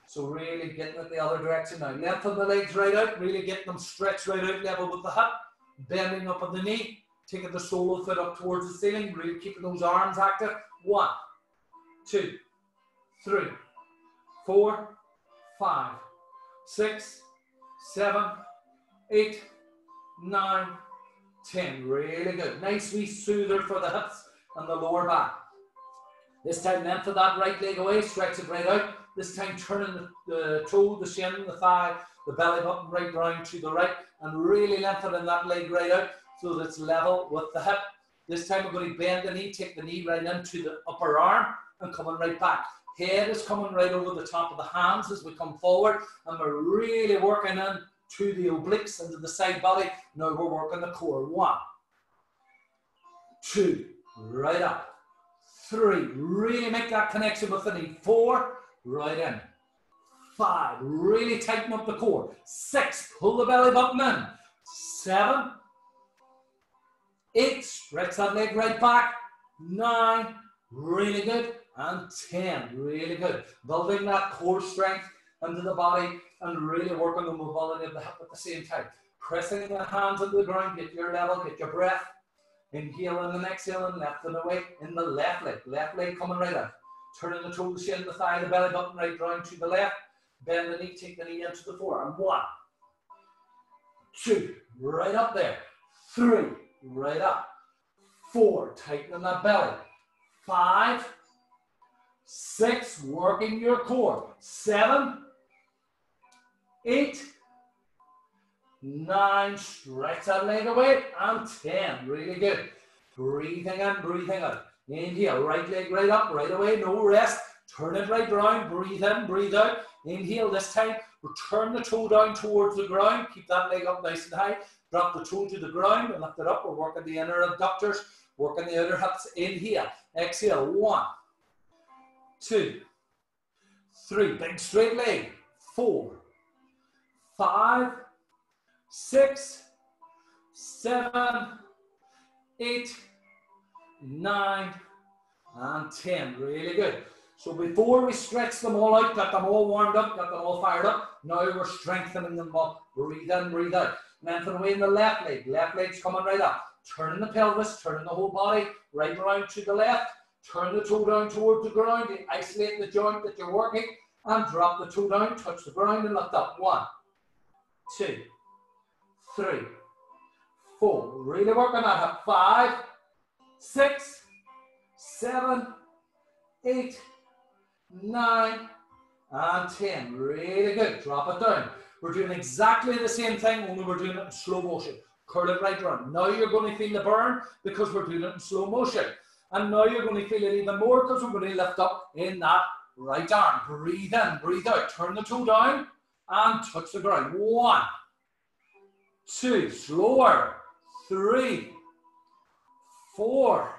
So really getting it the other direction now. Lengthen the legs right out, really getting them stretched right out level with the hip. Bending up on the knee, taking the sole of the foot up towards the ceiling, really keeping those arms active. One, two, three, four, five, six, seven, eight, nine, ten. Really good. Nice wee soother for the hips and the lower back. This time lengthen that right leg away, stretch it right out. This time turning the, the toe, the shin, the thigh, the belly button right round to the right, and really lengthening that leg right out so that it's level with the hip. This time we're going to bend the knee, take the knee right into the upper arm and coming right back. Head is coming right over the top of the hands as we come forward, and we're really working in to the obliques and to the side body. Now we're working the core. One, two, right up. Three, really make that connection with the knee. Four, right in. Five, really tighten up the core. Six, pull the belly button in. Seven, eight, stretch that leg right back. Nine, really good. And ten, really good. Building that core strength into the body and really working the mobility of the hip at the same time. Pressing the hands into the ground, get your level, get your breath. Inhaling and exhaling, left and away in the left leg. Left leg coming right out. Turning the toe, the shin, the thigh, the belly button right round to the left. Bend the knee, take the knee into the forearm. One, two, right up there. Three, right up. Four, tightening that belly. Five, six, working your core. Seven, eight, nine, stretch that leg away, and ten, really good. Breathing in, breathing out. Inhale, right leg right up, right away, no rest. Turn it right round, breathe in, breathe out. Inhale this time, return the toe down towards the ground, keep that leg up nice and high. Drop the toe to the ground and lift it up. We're working the inner abductors, working the outer hips. Inhale, exhale, one, two, three, big straight leg. Four, five, six, seven, eight, nine, and ten. Really good. So before we stretch them all out, got them all warmed up, got them all fired up, now we're strengthening them up. Breathe in, breathe out. Lengthen away in the left leg. Left leg's coming right up. Turning the pelvis, turning the whole body right around to the left. Turn the toe down towards the ground. Isolate the joint that you're working and drop the toe down, touch the ground and lift up. One, two, three, four. Really work on that hip. Five, six, seven, eight, nine, and ten. Really good. Drop it down. We're doing exactly the same thing, only we're doing it in slow motion. Curl it right around. Now you're going to feel the burn because we're doing it in slow motion. And now you're going to feel it even more because we're going to lift up in that right arm. Breathe in, breathe out. Turn the toe down and touch the ground. One, two, slower. Three, four,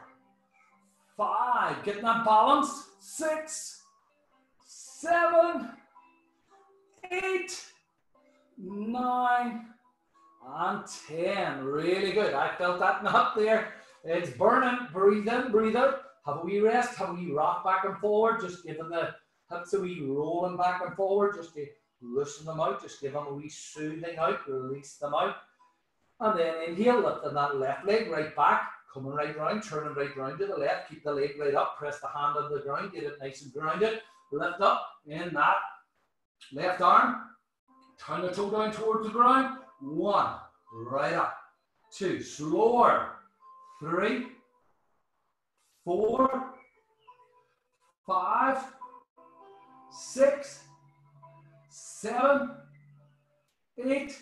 five. Getting that balance. Six, seven, eight, nine, and ten. Really good. I felt that knot there. It's burning. Breathe in, breathe out. Have a wee rest. Have a wee rock back and forward. Just giving the hips a wee rolling back and forward. Just to loosen them out. Just give them a wee soothing out. Release them out. And then inhale, lifting that left leg right back. Coming right round. Turning right round to the left. Keep the leg right up. Press the hand on the ground. Get it nice and grounded. Lift up in that left arm. Turn the toe down towards the ground. One. Right up. Two. Slower. Three, four, five, six, seven, eight,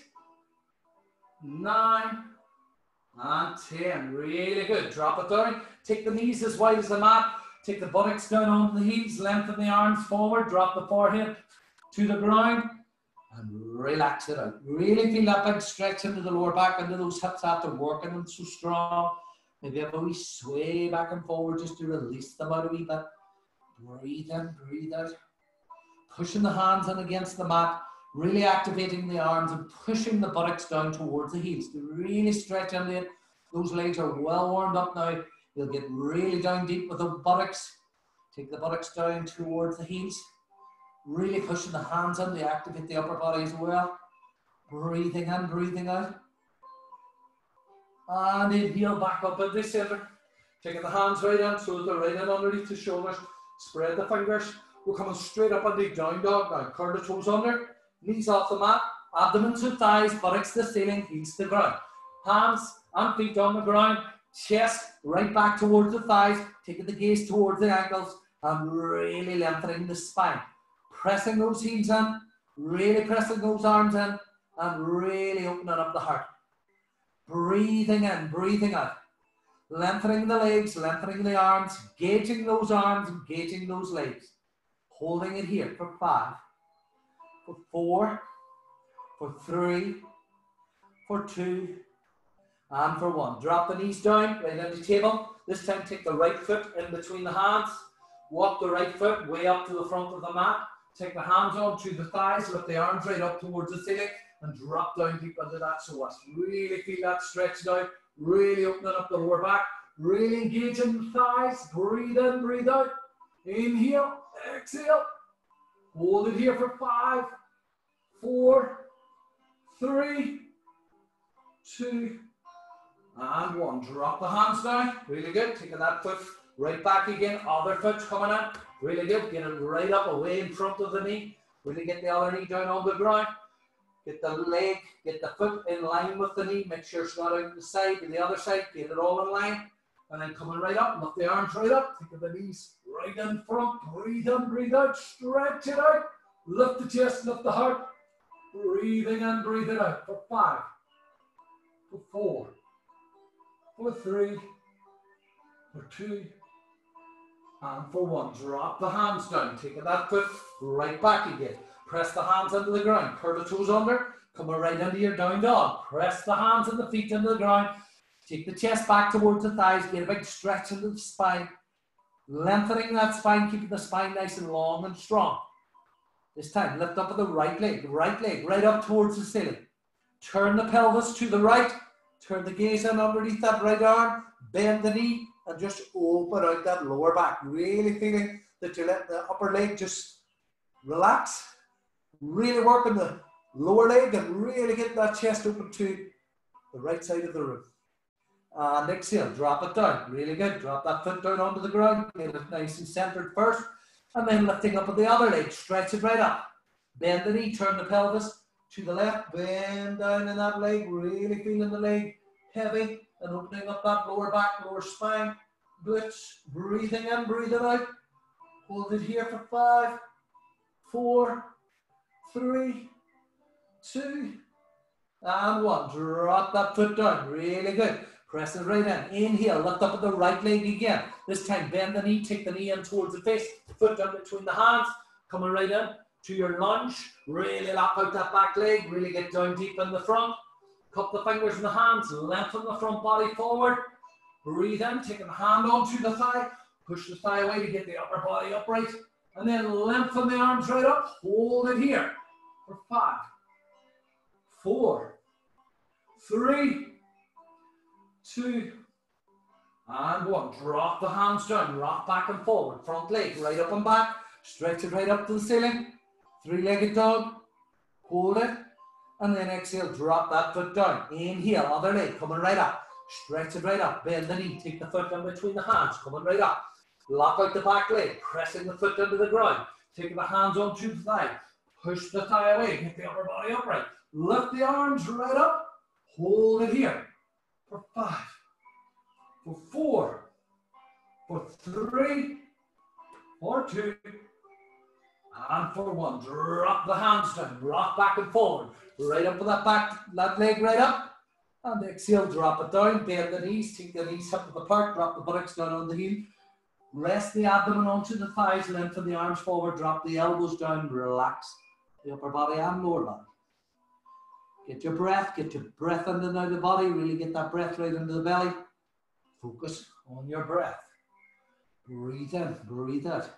nine, and ten. Really good. Drop it down. Take the knees as wide as the mat. Take the buttocks down onto the heels. Lengthen the arms forward. Drop the forehead to the ground. And relax it out. Really feel that big stretch into the lower back, into those hips after working them so strong. Maybe have a wee sway back and forward just to release them out a wee bit. Breathe in, breathe out. Pushing the hands in against the mat. Really activating the arms and pushing the buttocks down towards the heels to really stretch into it. Those legs are well warmed up now. You'll get really down deep with the buttocks. Take the buttocks down towards the heels. Really pushing the hands in to activate the upper body as well. Breathing in, breathing out. And inhale back up into the center. Taking the hands right in, so they're right in underneath the shoulders. Spread the fingers. We're coming straight up into down dog now. Curl the toes under. Knees off the mat. Abdomen to thighs. Buttocks to the ceiling. Heels to the ground. Hands and feet on the ground. Chest right back towards the thighs. Taking the gaze towards the ankles. And really lengthening the spine. Pressing those heels in. Really pressing those arms in. And really opening up the heart. Breathing in, breathing out. Lengthening the legs, lengthening the arms, gauging those arms, gauging those legs. Holding it here for five, for four, for three, for two, and for one. Drop the knees down, right on the table. This time take the right foot in between the hands. Walk the right foot way up to the front of the mat. Take the hands onto the thighs, lift the arms right up towards the ceiling, and drop down deep into that psoas. Really feel that stretch down. Really opening up the lower back. Really engaging the thighs. Breathe in, breathe out. Inhale, exhale. Hold it here for five, four, three, two, and one. Drop the hands down. Really good. Taking that foot right back again. Other foot coming in. Really good. Get it right up away in front of the knee. Really get the other knee down on the ground. Get the leg, get the foot in line with the knee. Make sure it's not out the side to the other side. Get it all in line. And then coming right up, lift the arms right up. Think of the knees right in front. Breathe in, breathe out. Stretch it out. Lift the chest, lift the heart. Breathing in, breathe it out. For five, for four, for three, for two, and for one. Drop the hands down. Taking that foot right back again. Press the hands into the ground. Curl the toes under. Coming right into your down dog. Press the hands and the feet into the ground. Take the chest back towards the thighs. Get a big stretch into the spine. Lengthening that spine. Keeping the spine nice and long and strong. This time, lift up with the right leg. Right leg right up towards the ceiling. Turn the pelvis to the right. Turn the gaze in underneath that right arm. Bend the knee. And just open out that lower back. Really feeling that you let the upper leg just relax. Really working the lower leg and really get that chest open to the right side of the room. And exhale, drop it down. Really good. Drop that foot down onto the ground. Get it nice and centered first. And then lifting up with the other leg. Stretch it right up. Bend the knee. Turn the pelvis to the left. Bend down in that leg. Really feeling the leg heavy. And opening up that lower back, lower spine. Glutes. Breathing in, breathing out. Hold it here for five, four, three, two, and one. Drop that foot down. Really good. Press it right in. Inhale. Lift up with the right leg again. This time, bend the knee. Take the knee in towards the face. Foot down between the hands. Coming right in to your lunge. Really lap out that back leg. Really get down deep in the front. Cup the fingers in the hands. Lengthen the front body forward. Breathe in. Taking the hand onto the thigh. Push the thigh away to get the upper body upright. And then lengthen the arms right up. Hold it here for five, four, three, two, and one. Drop the hands down. Rock back and forward. Front leg right up and back. Stretch it right up to the ceiling. Three-legged dog. Hold it. And then exhale. Drop that foot down. Inhale. Other leg coming right up. Stretch it right up. Bend the knee. Take the foot in between the hands. Coming right up. Lock out the back leg. Pressing the foot into the ground. Taking the hands onto the thigh. Push the thigh away. Get the upper body upright. Lift the arms right up. Hold it here. For five. For four. For three. For two. And for one. Drop the hands down. Rock back and forward. Right up with that back, that leg right up. And exhale, drop it down. Bend the knees. Take the knees hip width apart. Drop the buttocks down on the heel. Rest the abdomen onto the thighs. Lengthen the arms forward. Drop the elbows down. Relax the upper body and lower body. Get your breath. Get your breath in and out of the body. Really get that breath right into the belly. Focus on your breath. Breathe in. Breathe out.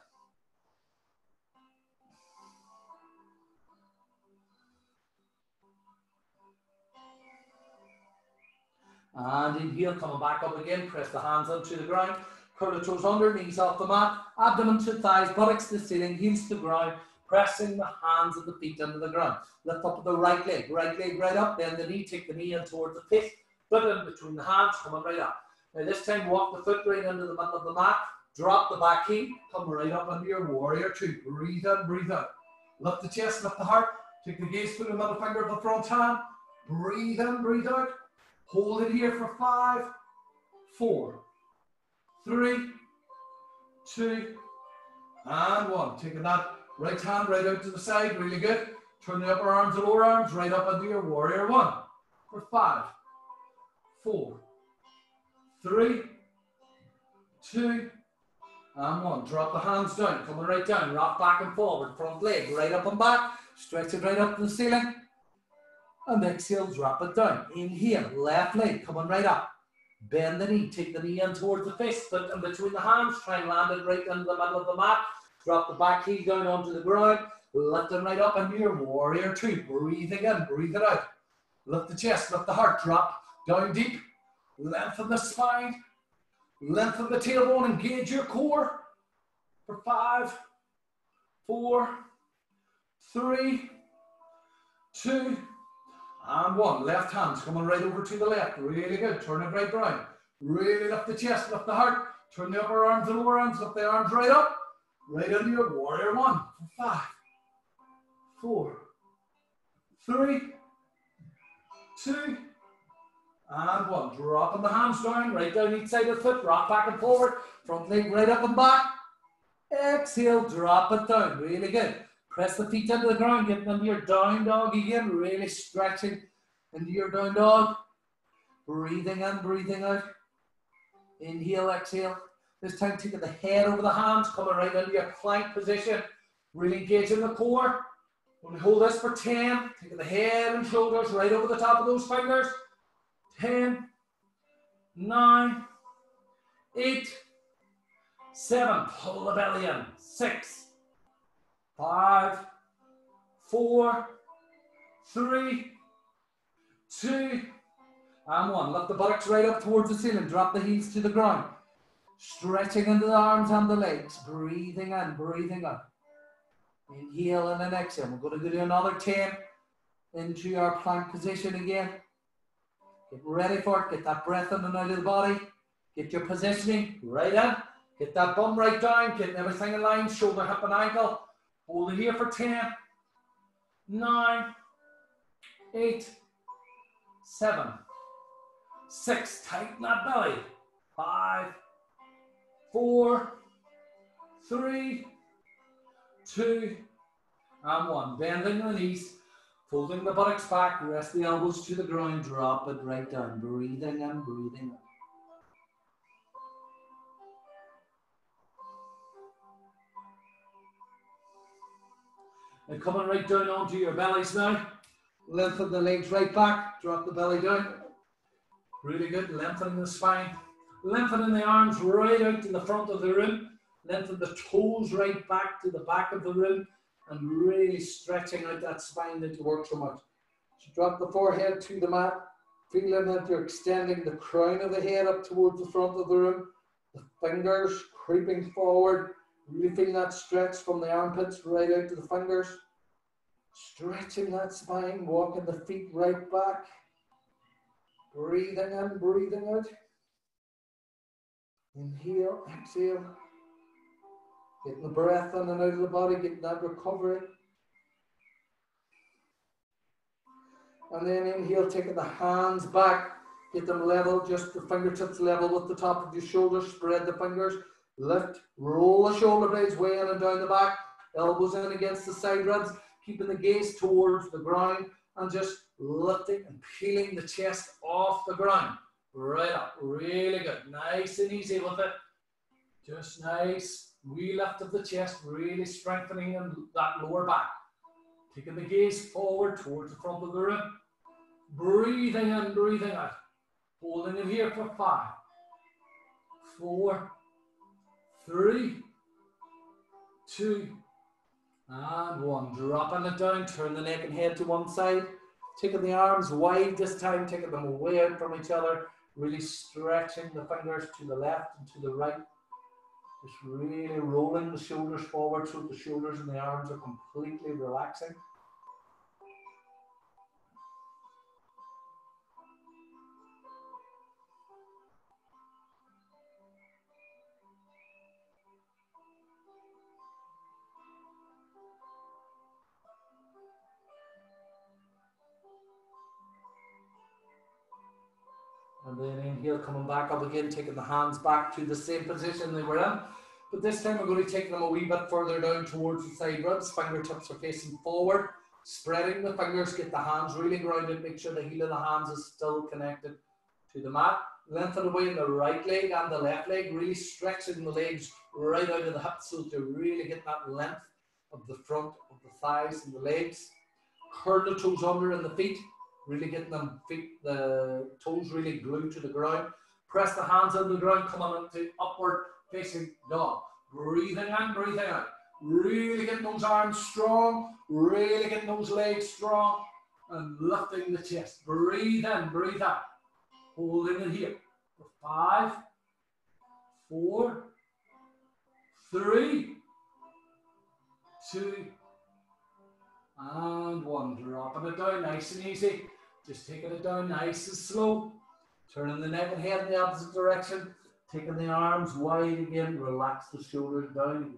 And inhale, coming back up again. Press the hands onto the ground. Curl the toes under, knees off the mat. Abdomen to thighs, buttocks to the ceiling, heels to the ground. pressing the hands and the feet into the ground. Lift up the right leg, right leg right up, then the knee, take the knee in towards the fist, foot in between the hands, coming right up. Now this time walk the foot right into the middle of the mat, drop the back heel, come right up into your warrior two. Breathe in, breathe out. Lift the chest, lift the heart, take the gaze to the middle finger of the front hand, breathe in, breathe out. Hold it here for five, four, three, two, and one. Taking that right hand right out to the side, really good. Turn the upper arms and lower arms right up into your warrior one. For five, four, three, two, and one. Drop the hands down, coming right down, rock back and forward, front leg, right up and back, stretch it right up to the ceiling. And exhale, drop it down. Inhale, left leg, coming right up. Bend the knee, take the knee in towards the fist, foot in between the hands, try and land it right into the middle of the mat. Drop the back heel down onto the ground, lift it right up into your warrior two. Breathing in, breathe it out. Lift the chest, lift the heart, drop down deep. Lengthen the spine, lengthen the tailbone, engage your core. For five, four, three, two, and one. Left hand's coming right over to the left. Really good. Turn it right round. Really lift the chest, lift the heart. Turn the upper arms and lower arms. Lift the arms right up. Right into your warrior one. For five, four, three, two, and one. Dropping the hands down. Right down each side of the foot. Rock back and forward. Front leg right up and back. Exhale. Drop it down. Really good. Press the feet into the ground, get into your down dog again, really stretching into your down dog. Breathing in, breathing out. Inhale, exhale. This time taking the head over the hands, coming right into your plank position. Really engaging the core. We'll hold this for ten. Taking the head and shoulders right over the top of those fingers. ten, nine, eight, seven. Pull the belly in. six. Five, four, three, two, and one. Lift the buttocks right up towards the ceiling. Drop the heels to the ground. Stretching into the arms and the legs. Breathing in, breathing out. Inhale and then exhale. We're going to do another ten into our plank position again. Get ready for it. Get that breath in and out of the body. Get your positioning right in. Get that bum right down. Getting everything in line. Shoulder, hip, and ankle. Hold it here for ten, nine, eight, seven, six. Tighten that belly. five, four, three, two, and one. Bending the knees, folding the buttocks back, rest the elbows to the ground, drop it right down. Breathing in, breathing out. And coming right down onto your bellies now. Lengthen the legs right back. Drop the belly down. Really good. Lengthening the spine. Lengthening the arms right out to the front of the room. Lengthen the toes right back to the back of the room. And really stretching out that spine that you work so much. So drop the forehead to the mat. Feeling that you're extending the crown of the head up towards the front of the room. The fingers creeping forward. Really feel that stretch from the armpits right out to the fingers. Stretching that spine, walking the feet right back. Breathing in, breathing out. Inhale, exhale. Getting the breath in and out of the body, getting that recovery. And then inhale, taking the hands back. Get them level, just the fingertips level with the top of your shoulders. Spread the fingers. Lift, roll the shoulder blades way in and down the back, elbows in against the side ribs, keeping the gaze towards the ground and just lifting and peeling the chest off the ground. Right up, really good. Nice and easy with it. Just nice, wee lift of the chest, really strengthening that lower back. Taking the gaze forward towards the front of the room. Breathing in, breathing out. Holding it here for five, four, three, two, and one. Dropping it down, turn the neck and head to one side. Taking the arms wide this time, taking them away out from each other. Really stretching the fingers to the left and to the right. Just really rolling the shoulders forward so the shoulders and the arms are completely relaxing. And then inhale, coming back up again, taking the hands back to the same position they were in. But this time we're going to take them a wee bit further down towards the side ribs. Fingertips are facing forward. Spreading the fingers, get the hands really grounded. Make sure the heel of the hands is still connected to the mat. Lengthen away in the right leg and the left leg. Really stretching the legs right out of the hips so to really get that length of the front of the thighs and the legs. Curl the toes under in the feet. Really getting them feet, the toes really glued to the ground. Press the hands on the ground, coming into upward facing dog. Breathing in, breathing out. Really getting those arms strong. Really getting those legs strong. And lifting the chest. Breathe in, breathe out. Holding it here. For five, four, three, two, and one. Dropping it down nice and easy. Just taking it down nice and slow. Turning the neck and head in the opposite direction. Taking the arms wide again. Relax the shoulders down.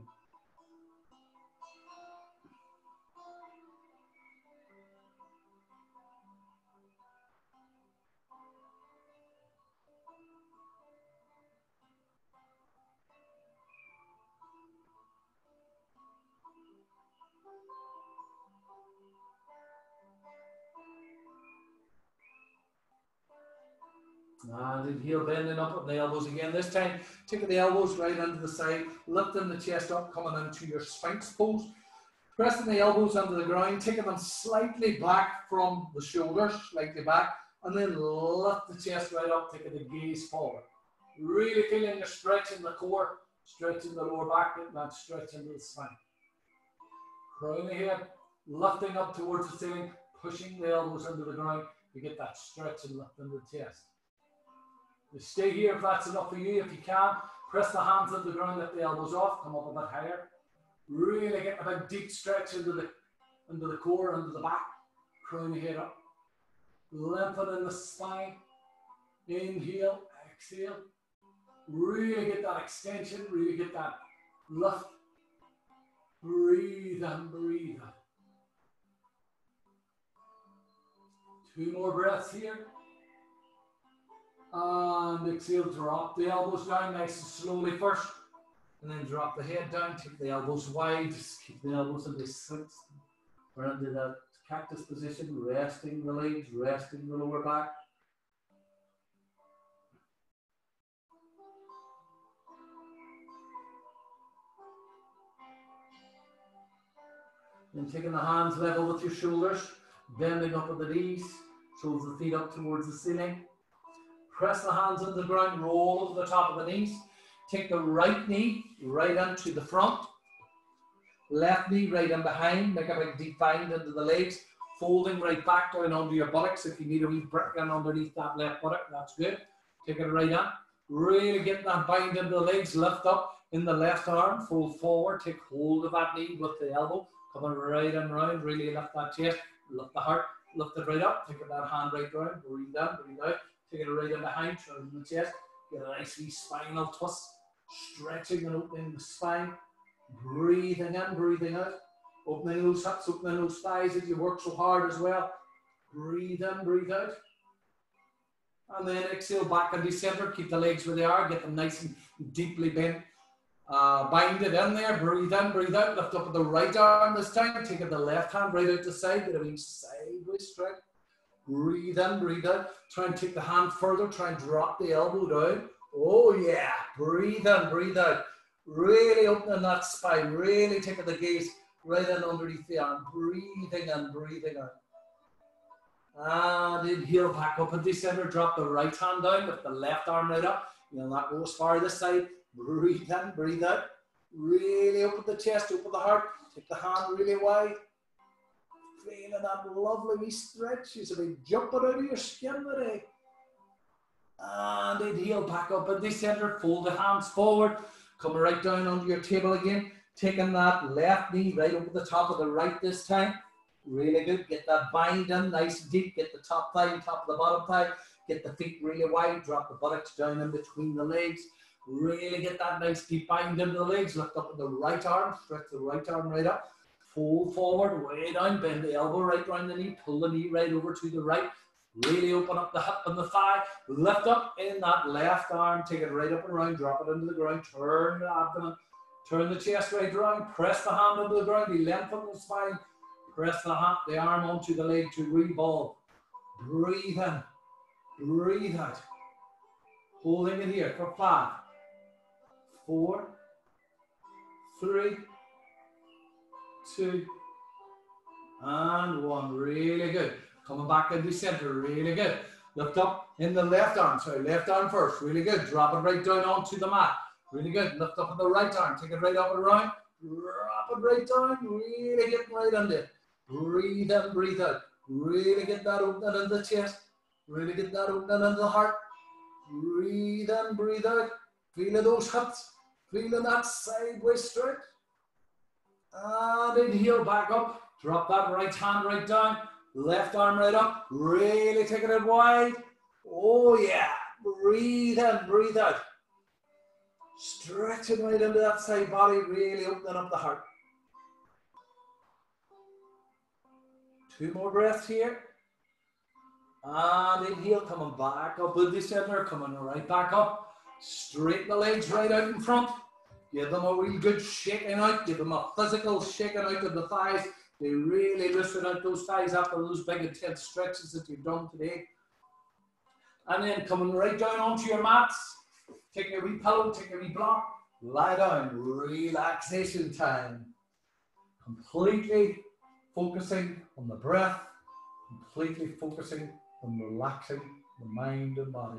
And inhale, bending up at the elbows again. This time, taking the elbows right into the side, lifting the chest up, coming into your Sphinx pose. Pressing the elbows onto the ground, taking them slightly back from the shoulders, slightly back, and then lift the chest right up, taking the gaze forward. Really feeling the stretch in the core, stretching the lower back, getting that stretch into the spine. Crown the head, lifting up towards the ceiling, pushing the elbows into the ground to get that stretch and lift into the chest. Stay here if that's enough for you. If you can, press the hands on the ground, lift the elbows off, come up a bit higher. Really get a big deep stretch into the, into the core, into the back. Crown the head up. Lengthening the spine. Inhale, exhale. Really get that extension, really get that lift. Breathe in, breathe out. Two more breaths here. And exhale, drop the elbows down nice and slowly first. And then drop the head down, take the elbows wide, just keep the elbows in the six. We're into that cactus position, resting the legs, resting the lower back. Then taking the hands level with your shoulders, bending up at the knees, shoulders the feet up towards the ceiling. Press the hands on the ground, roll over the top of the knees. Take the right knee right into the front. Left knee right in behind. Make a big deep bind into the legs. Folding right back down onto your buttocks. If you need a wee brick in underneath that left buttock, that's good. Take it right in. Really get that bind into the legs. Lift up in the left arm. Fold forward. Take hold of that knee with the elbow. Coming right and round. Really lift that chest. Lift the heart. Lift it right up. Take that hand right down. Breathe in. Breathe out. Take it right in behind, turn the chest, get a nice wee spinal twist, stretching and opening the spine, breathing in, breathing out, opening those hips, opening those thighs as you work so hard as well. Breathe in, breathe out. And then exhale back and decenter, keep the legs where they are, get them nice and deeply bent. Uh, bind it in there, breathe in, breathe out, lift up with the right arm this time, take the left hand right out the side, get a wee sideways stretch. Breathe in, breathe out. Try and take the hand further. Try and drop the elbow down. Oh yeah. Breathe in, breathe out. Really opening that spine. Really taking the gaze right in underneath the arm. Breathing in, breathing out. And inhale back up and decenter. Drop the right hand down with the left arm right up. You'll not go as far this side. Breathe in, breathe out. Really open the chest, open the heart. Take the hand really wide. Feeling that lovely wee stretch. It's a big jumping out of your skin today. And inhale back up and decenter. Fold the hands forward. Coming right down onto your table again. Taking that left knee right over the top of the right this time. Really good. Get that bind in nice and deep. Get the top thigh, top of the bottom thigh. Get the feet really wide. Drop the buttocks down in between the legs. Really get that nice deep bind into the legs. Lift up with the right arm. Stretch the right arm right up. Fold forward, way down. Bend the elbow right round the knee. Pull the knee right over to the right. Really open up the hip and the thigh. Lift up in that left arm. Take it right up and around. Drop it into the ground. Turn the abdomen. Turn the chest right around. Press the hand into the ground. The length of the spine. Press the, hand, the arm onto the leg to revolve. Breathe in. Breathe out. Holding it here for five, four, three, two, and one. Really good. Coming back into center. Really good. Lift up in the left arm. Sorry, left arm first. Really good. Drop it right down onto the mat. Really good. Lift up in the right arm. Take it right up and around. Drop it right down. Really get right under it. Breathe in, breathe out. Really get that opening in the chest. Really get that opening in the heart. Breathe in, breathe out. Feeling those hips. Feeling that sideways stretch. And inhale back up. Drop that right hand right down. Left arm right up. Really taking it wide. Oh yeah. Breathe in, breathe out. Stretching right into that side body. Really opening up the heart. Two more breaths here. And inhale, coming back up with the center, coming right back up. Straighten the legs right out in front. Give them a real good shaking out. Give them a physical shaking out of the thighs. They really loosen out those thighs after those big intense stretches that you've done today. And then coming right down onto your mats. Take your wee pillow, take your wee block. Lie down. Relaxation time. Completely focusing on the breath, completely focusing on relaxing the mind and body.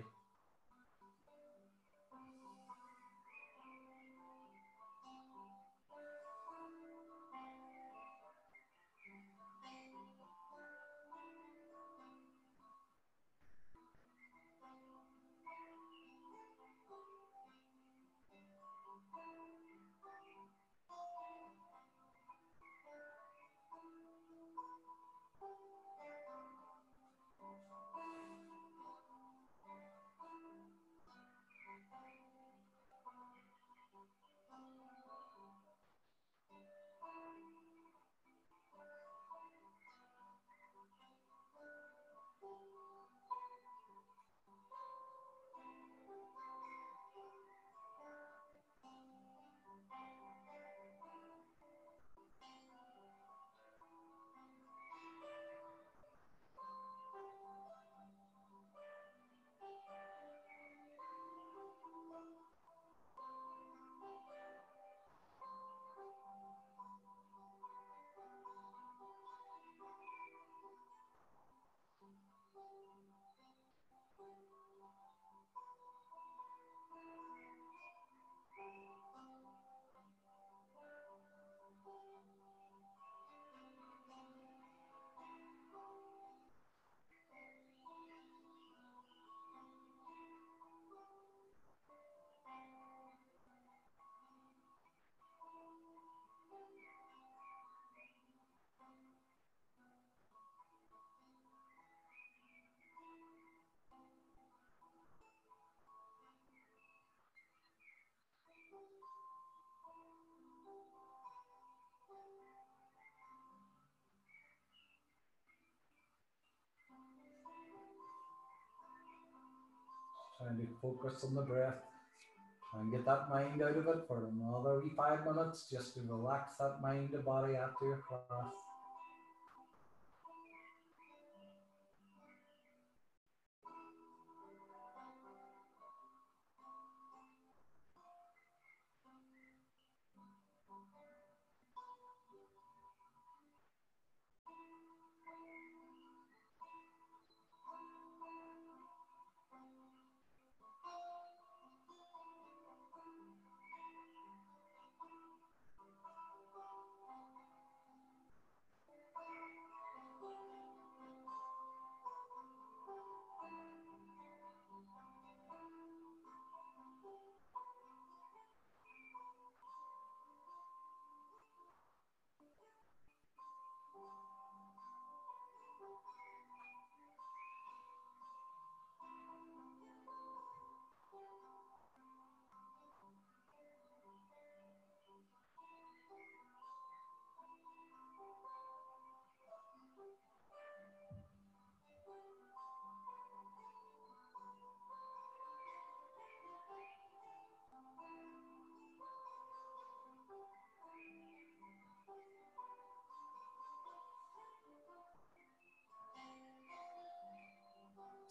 Trying to focus on the breath. Try and get that mind out of it for another wee five minutes, just to relax that mind and body after your class.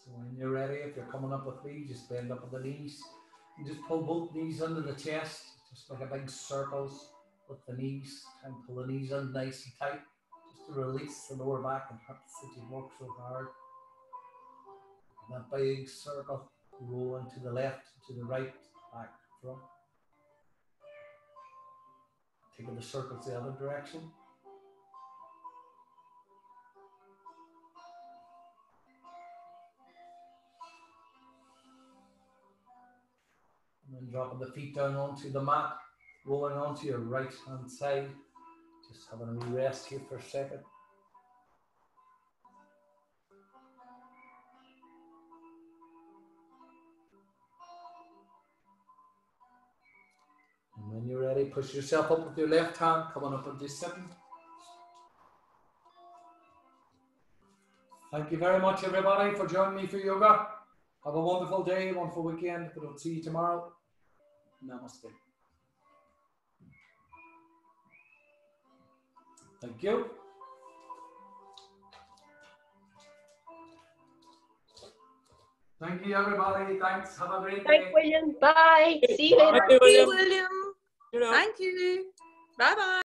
So when you're ready, if you're coming up with me, just bend up at the knees and just pull both knees under the chest. Just make a big circles with the knees and pull the knees in nice and tight just to release the lower back and hips that you work so hard. And that big circle, rolling to the left, to the right, back, front. Taking the circles the other direction. And then dropping the feet down onto the mat, rolling onto your right hand side. Just having a wee rest here for a second. And when you're ready, push yourself up with your left hand, coming up into sitting. Thank you very much, everybody, for joining me for yoga. Have a wonderful day, wonderful weekend. But I'll see you tomorrow. Namaste. Thank you. Thank you, everybody. Thanks. Have a great day. Thanks, William. Bye. See you later. Thank you, Thank you, William. William. You know. Thank you. Bye bye.